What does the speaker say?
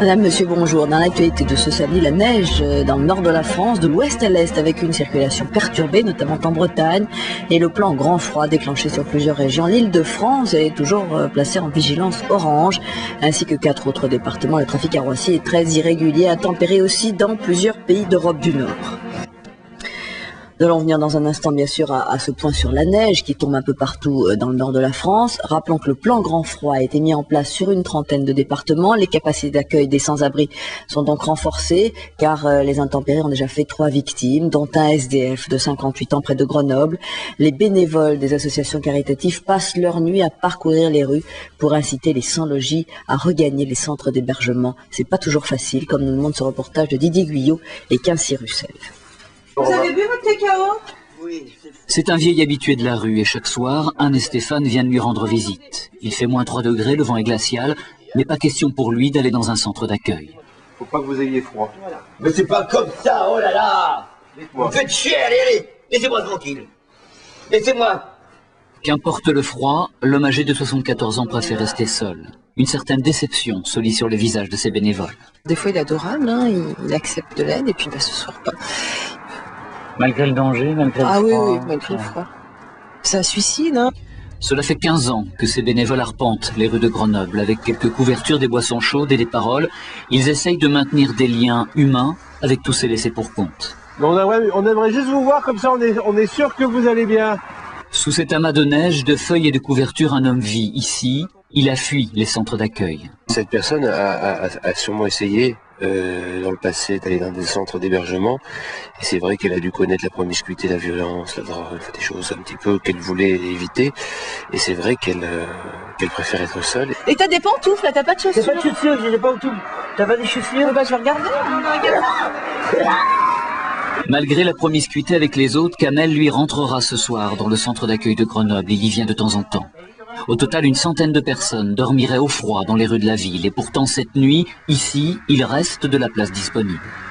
Madame, monsieur, bonjour. Dans l'actualité de ce samedi, la neige dans le nord de la France, de l'ouest à l'est, avec une circulation perturbée, notamment en Bretagne, et le plan grand froid déclenché sur plusieurs régions. L'Île-de-France est toujours placée en vigilance orange, ainsi que 4 autres départements. Le trafic à Roissy est très irrégulier, intempéré aussi dans plusieurs pays d'Europe du Nord. Nous allons venir dans un instant, bien sûr, à ce point sur la neige qui tombe un peu partout dans le nord de la France. Rappelons que le plan grand froid a été mis en place sur une trentaine de départements. Les capacités d'accueil des sans-abri sont donc renforcées, car les intempéries ont déjà fait 3 victimes, dont un SDF de 58 ans près de Grenoble. Les bénévoles des associations caritatives passent leur nuit à parcourir les rues pour inciter les sans-logis à regagner les centres d'hébergement. C'est pas toujours facile, comme nous le montre ce reportage de Didier Guyot et Quincy Russell. Vous avez bu votre cacao? Oui. C'est un vieil habitué de la rue et chaque soir, Anne et Stéphane viennent lui rendre visite. Il fait moins 3 degrés, le vent est glacial, mais pas question pour lui d'aller dans un centre d'accueil. Faut pas que vous ayez froid. Mais c'est pas comme ça, oh là là! Vous me faites chier, allez, laissez-moi tranquille. Laissez-moi. Qu'importe le froid, l'homme âgé de 74 ans préfère rester seul. Une certaine déception se lit sur le visage de ses bénévoles. Des fois il est adorable, hein, il accepte de l'aide et puis ce soir pas. Malgré le danger, malgré le froid. Oui, malgré le froid. C'est un suicide, hein. Cela fait 15 ans que ces bénévoles arpentent les rues de Grenoble avec quelques couvertures, des boissons chaudes et des paroles. Ils essayent de maintenir des liens humains avec tous ces laissés pour compte. On aimerait juste vous voir, comme ça on est sûr que vous allez bien. Sous cet amas de neige, de feuilles et de couvertures, un homme vit ici. Il a fui les centres d'accueil. Cette personne a sûrement essayé dans le passé d'aller dans des centres d'hébergement. Et c'est vrai qu'elle a dû connaître la promiscuité, la violence, la drogue, des choses un petit peu qu'elle voulait éviter. Et c'est vrai qu'elle préfère être seule. Et t'as des pantoufles là, t'as pas de chaussures? T'as pas de chaussures, j'ai des pantoufles. T'as pas des chaussures? Bah je vais regarder. Malgré la promiscuité avec les autres, Kamel lui rentrera ce soir dans le centre d'accueil de Grenoble. Il y vient de temps en temps. Au total, une centaine de personnes dormiraient au froid dans les rues de la ville. Et pourtant, cette nuit, ici, il reste de la place disponible.